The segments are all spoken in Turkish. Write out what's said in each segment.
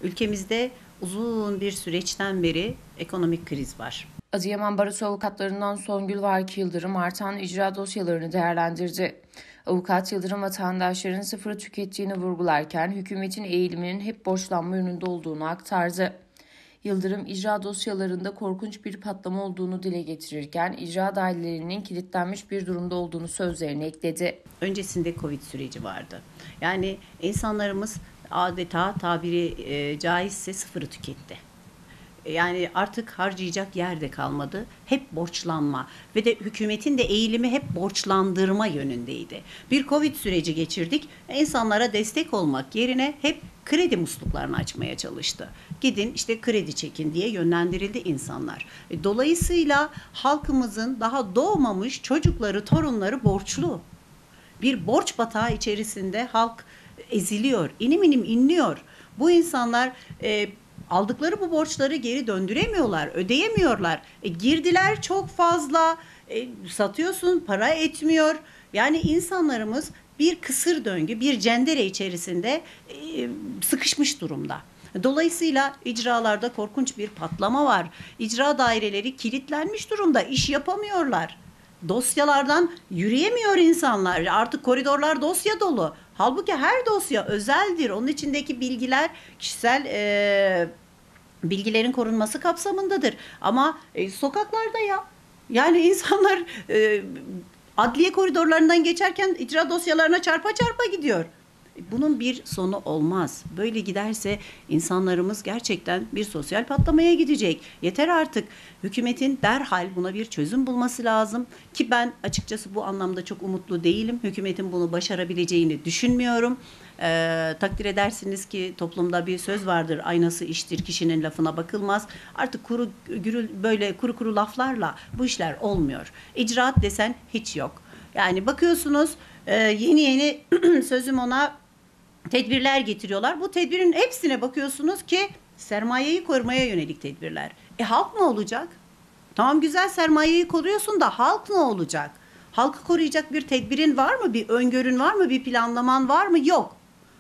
Ülkemizde uzun bir süreçten beri ekonomik kriz var. Adıyaman Barosu avukatlarından Songül Vaki Yıldırım artan icra dosyalarını değerlendirdi. Avukat Yıldırım vatandaşların sıfırı tükettiğini vurgularken hükümetin eğiliminin hep borçlanma yönünde olduğunu aktardı. Yıldırım icra dosyalarında korkunç bir patlama olduğunu dile getirirken icra dairelerinin kilitlenmiş bir durumda olduğunu sözlerine ekledi. Öncesinde Covid süreci vardı. Yani insanlarımız adeta tabiri caizse sıfırı tüketti. Yani artık harcayacak yer de kalmadı. Hep borçlanma ve de hükümetin de eğilimi hep borçlandırma yönündeydi. Bir Covid süreci geçirdik. İnsanlara destek olmak yerine hep kredi musluklarını açmaya çalıştı. Gidin işte kredi çekin diye yönlendirildi insanlar. Dolayısıyla halkımızın daha doğmamış çocukları, torunları borçlu. Bir borç batağı içerisinde halk eziliyor, inim inim inliyor. Bu insanlar aldıkları bu borçları geri döndüremiyorlar, ödeyemiyorlar. Girdiler çok fazla, satıyorsun para etmiyor. Yani insanlarımız bir kısır döngü, bir cendere içerisinde sıkışmış durumda. Dolayısıyla icralarda korkunç bir patlama var. İcra daireleri kilitlenmiş durumda, iş yapamıyorlar. Dosyalardan yürüyemiyor insanlar. Artık koridorlar dosya dolu. Halbuki her dosya özeldir. Onun içindeki bilgiler kişisel bilgilerin korunması kapsamındadır. Ama sokaklarda ya. Yani insanlar adliye koridorlarından geçerken icra dosyalarına çarpa çarpa gidiyor. Bunun bir sonu olmaz. Böyle giderse insanlarımız gerçekten bir sosyal patlamaya gidecek. Yeter artık. Hükümetin derhal buna bir çözüm bulması lazım. Ki ben açıkçası bu anlamda çok umutlu değilim. Hükümetin bunu başarabileceğini düşünmüyorum. Takdir edersiniz ki toplumda bir söz vardır. Aynası iştir, kişinin lafına bakılmaz. Artık böyle kuru kuru laflarla bu işler olmuyor. İcraat desen hiç yok. Yani bakıyorsunuz yeni yeni sözüm ona tedbirler getiriyorlar. Bu tedbirin hepsine bakıyorsunuz ki sermayeyi korumaya yönelik tedbirler. Halk ne olacak? Tamam güzel sermayeyi koruyorsun da halk ne olacak? Halkı koruyacak bir tedbirin var mı? Bir öngörün var mı? Bir planlaman var mı? Yok.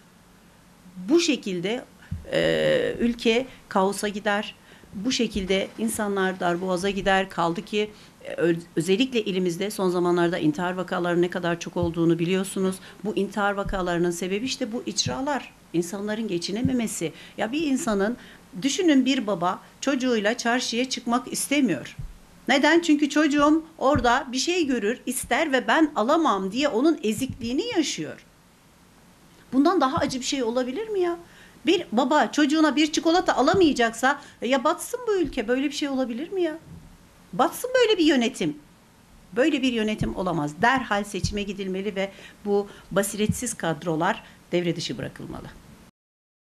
Bu şekilde ülke kaosa gider. Bu şekilde insanlar darboğaza gider. Kaldı ki özellikle ilimizde son zamanlarda intihar vakalarının ne kadar çok olduğunu biliyorsunuz. Bu intihar vakalarının sebebi işte bu icralar. İnsanların geçinememesi. Ya bir insanın düşünün bir baba çocuğuyla çarşıya çıkmak istemiyor. Neden? Çünkü çocuğum orada bir şey görür, ister ve ben alamam diye onun ezikliğini yaşıyor. Bundan daha acı bir şey olabilir mi ya? Bir baba çocuğuna bir çikolata alamayacaksa ya batsın bu ülke. Böyle bir şey olabilir mi ya? Batsın böyle bir yönetim. Böyle bir yönetim olamaz. Derhal seçime gidilmeli ve bu basiretsiz kadrolar devre dışı bırakılmalı.